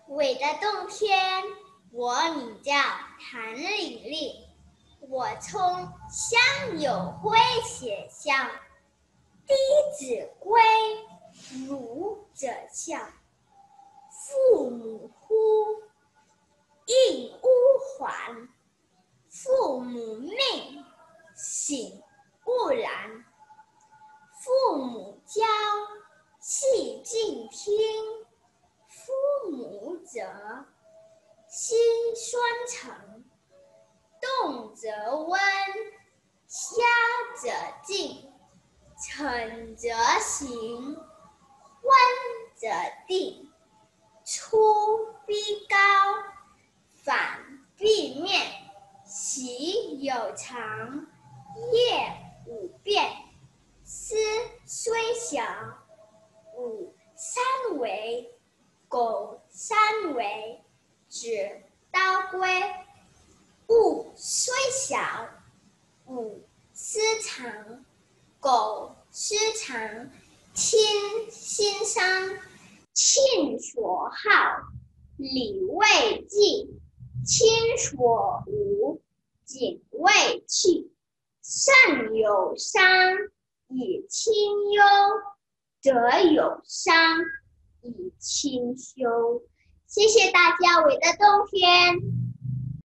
伟的冬天，我名叫谭玲玲，我从乡友会学校，弟子规，儒者孝，父母呼，应吾还。父母命，省勿懒。父母教，细敬听。父母责，心酸诚。动则温，消则静，诚则行，昏则定。出必高，反必面。习有常，业无变。思虽小，吾三为。苟三为，指刀归。物虽小，吾私藏。苟私藏，亲心伤。亲所好，礼未尽；亲所恶，谨未去。善有伤，以亲忧；德有伤，以亲修。谢谢大家，伟的冬天。